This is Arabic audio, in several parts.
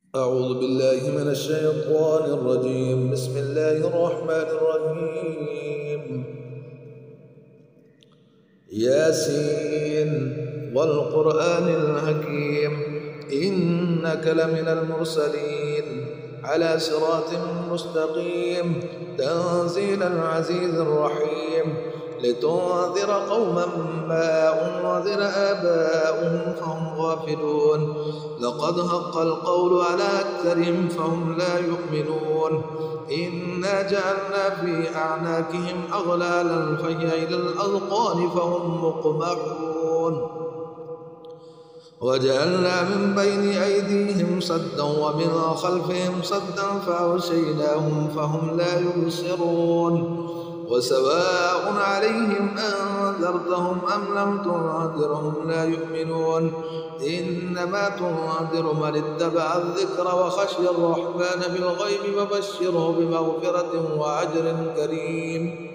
أعوذ بالله من الشيطان الرجيم. بسم الله الرحمن الرحيم. ياسين والقرآن الحكيم إنك لمن المرسلين على صراط مستقيم تنزيل العزيز الرحيم لتنذر قوما ما أنذر آباؤهم فهم غافلون لقد حق القول على أكثرهم فهم لا يؤمنون إنا جعلنا في أعناقهم أغلالا فهي إلى الأذقان فهم مقمحون وجعلنا من بين أيديهم سدا ومن خلفهم سدا فأغشيناهم فهم لا يبصرون وسواء عليهم أنذرتهم أم لم تنذرهم لا يؤمنون إنما تنذر من اتبع الذكر وخشي الرحمن بالغيب فبشره بمغفرة وأجر كريم.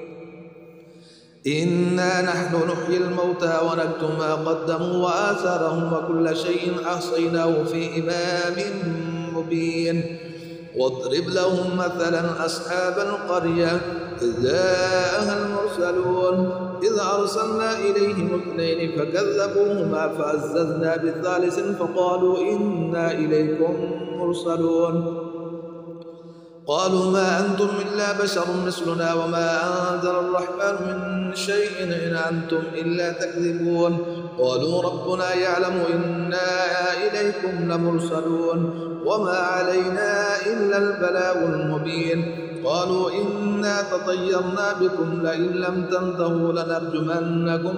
إنا نحن نحيي الموتى ونكتب ما قدموا وآثارهم وكل شيء أحصيناه في إمام مبين. واضرب لهم مثلا أصحاب القرية إذ جاءها المرسلون إذ أرسلنا إليهم اثنين فكذبوهما فعززنا بثالث فقالوا إنا إليكم مرسلون قالوا ما أنتم إلا بشر مثلنا وما أنزل الرحمن من شيء إن أنتم إلا تكذبون قالوا ربنا يعلم إنا إليكم لمرسلون وما علينا إلا البلاغ المبين قالوا إنا تطيرنا بكم لئن لم تنتهوا لنرجمنكم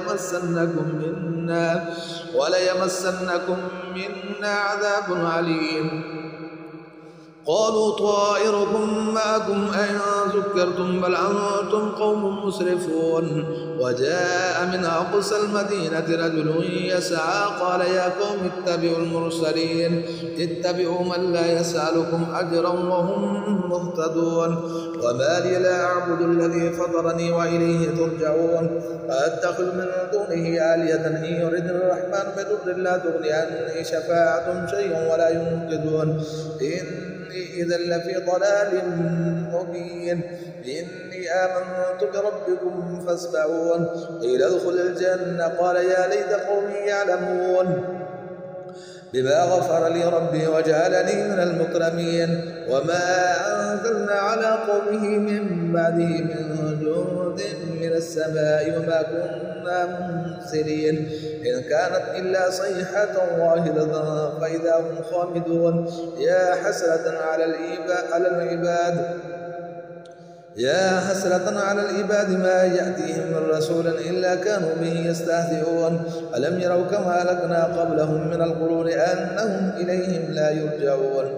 وليمسنكم منا عذاب عليم قالوا طائركم معكم أئن ذكرتم بل أنتم قوم مسرفون وجاء من أقصى المدينة رجل يسعى قال يا قوم اتبعوا المرسلين اتبعوا من لا يسألكم أجرا وهم مهتدون وما لي لا أعبد الذي فطرني وإليه ترجعون أتخذ من دونه آلهة إن يرد الرحمن بضر لا تغني عني شفاعتهم شيئا ولا ينقذون إني إذا لفي ضلال مبين إني آمنت بربكم فاسمعون قيل ادخل الجنة قال يا ليت قومي يعلمون بما غفر لي ربي وجعلني من المكرمين وما أنزلنا على قومه من بعده من جند من السماء وما كنا منزلين إن كانت إلا صيحة واحدة فإذا هم خامدون يا حسرة على العباد ما يأتيهم من رسول إلا كانوا به يستهزئون ألم يروا كما أهلكنا قبلهم من القرون أنهم إليهم لا يرجعون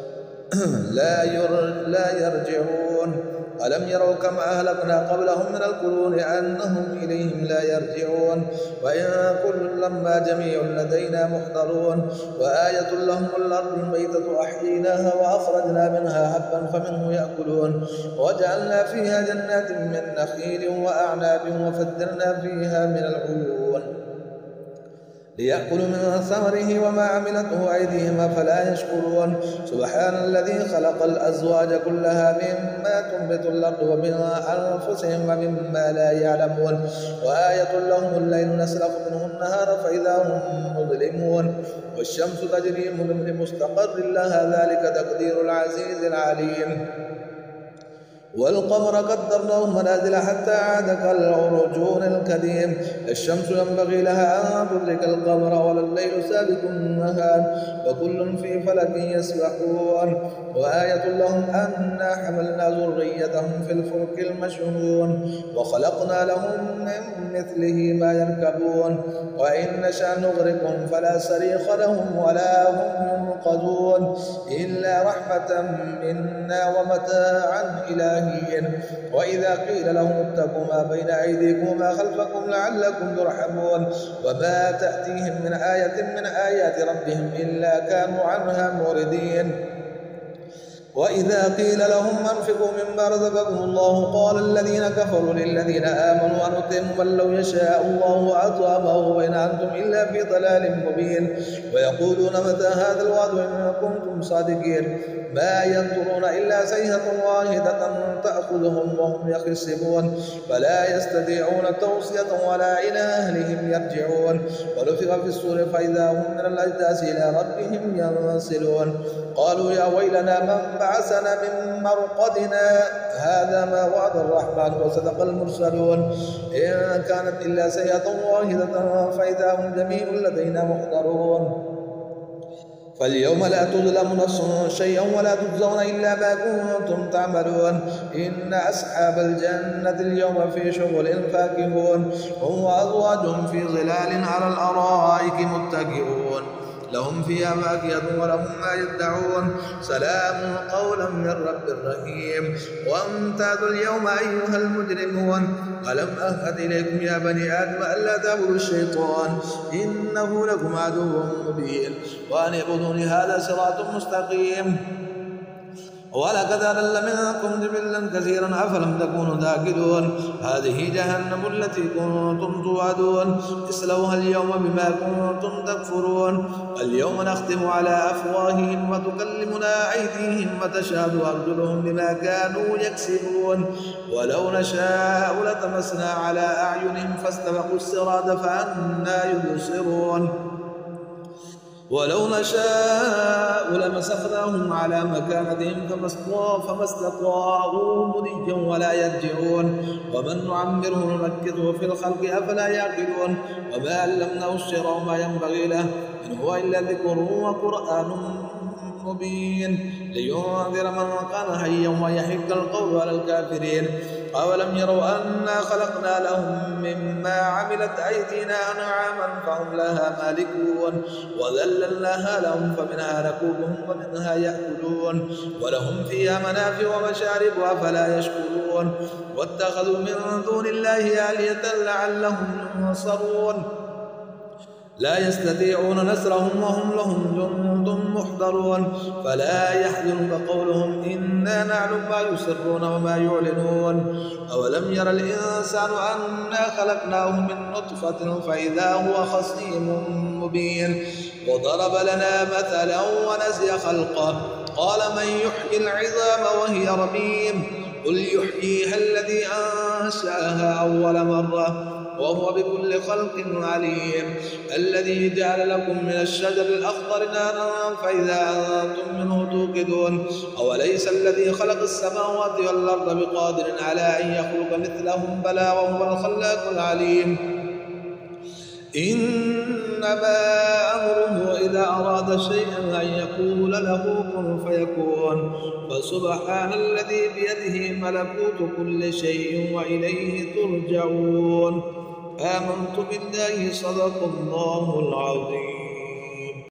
ألم يروا كما أهلكنا قبلهم من القرون أنهم إليهم لا يرجعون وإن كل لما جميع لدينا محضرون وآية لهم الأرض الميتة أحييناها وأخرجنا منها حبا فمنه يأكلون وجعلنا فيها جنات من نخيل وأعناب وفجرنا فيها من العيون ليأكلوا من ثمره وما عملته أيديهم فلا يشكرون سبحان الذي خلق الأزواج كلها مما تنبت الأرض ومن أنفسهم ومما لا يعلمون وآية لهم الليل نسلخ منه النهار فإذا هم مظلمون والشمس تجري لمستقر لها ذلك تقدير العزيز العليم والقمر قدرناه منازل حتى عاد كالعرجون القديم الشمس ينبغي لها أن تدرك القمر ولا الليل سابق النهار وكل في فلك يسبحون وآية لهم أنا حملنا ذريتهم في الفلك المشحون وخلقنا لهم من مثله ما يركبون وإن نشأ نغرقهم فلا صريخ لهم ولا هم ينقذون إلا رحمة منا ومتاعا إلى وإذا قيل لهم اتقوا ما بين أيديكم وما خلفكم لعلكم ترحمون وما تأتيهم من آية من آيات ربهم إلا كانوا عنها موردين وإذا قيل لهم أنفقوا مما رزقكم الله قال الذين كفروا للذين آمنوا أنطعم من لو يشاء الله أطعمه وإن أنتم إلا في ضلال مبين ويقولون متى هذا الوعد إن كنتم صادقين ما ينظرون إلا صيحة واحدة تأخذهم وهم يخصمون فلا يستطيعون توصية ولا إلى أهلهم يرجعون ونفخ في الصور فإذا هم من الأجداث إلى ربهم ينسلون قالوا يا ويلنا من بعثنا من مرقدنا هذا ما وعد الرحمن وصدق المرسلون إن كانت إلا صيحة واحدة فإذا هم جميع لدينا محضرون فاليوم لا تظلم نفس شيئا ولا تجزون إلا ما كنتم تعملون إن أصحاب الجنة اليوم في شغل فاكهون هم وأزواجهم في ظلال على الأرائك متكئون لهم فيها فاكهة ولهم ما يدعون سلام قولا من رب رحيم وامتازوا اليوم أيها المجرمون ألم أعهد إليكم يا بني آدم ألا تعبدوا الشيطان إنه لكم عدو مبين وأن اعبدوني هذا صراط مستقيم ولقد أضل منكم جبلا كثيرا أفلم تكونوا تعقلون هذه جهنم التي كنتم توعدون اصلوها اليوم بما كنتم تكفرون اليوم نختم على أفواههم وتكلمنا أيديهم وتشهد أرجلهم بما كانوا يكسبون ولو نشاء لطمسنا على أعينهم فاستبقوا الصراط فأنى يبصرون ولو نشاء لمسخناهم على مكانتهم فما استطاعوا مضيا ولا يرجعون ومن نعمره نمكثه في الخلق أفلا يعقلون وما علمناه الشعر وما ينبغي له إن هو إلا ذكر وقرآن مبين لينذر من كان حيا ويحق القول على الكافرين أولم يروا أنا خلقنا لهم مما عملت أيدينا أنعاما فهم لها مالكون وذللناها لهم فمنها ركوبهم ومنها يأكلون ولهم فيها منافع ومشارب أفلا يشكرون واتخذوا من دون الله آلهة لعلهم ينصرون لا يستطيعون نصرهم وهم لهم جند محضرون فلا يحزنك قولهم إنا نعلم ما يسرون وما يعلنون أولم ير الإنسان أنا خلقناه من نطفة فإذا هو خصيم مبين وضرب لنا مثلا ونسي خلقه قال من يحيي العظام وهي رميم قل يحييها الذي أنشأها أول مرة وهو بكل خلق عليم الذي جعل لكم من الشجر الأخضر نارا فإذا أنتم منه توقدون أوليس الذي خلق السماوات والأرض بقادر على أن يخلق مثلهم بلى وهو الخلاق العليم إنما أمره إذا أراد شيئا أن يقول له كن فيكون فسبحان الذي بيده ملكوت كل شيء وإليه ترجعون آمنت بالله صدق الله العظيم.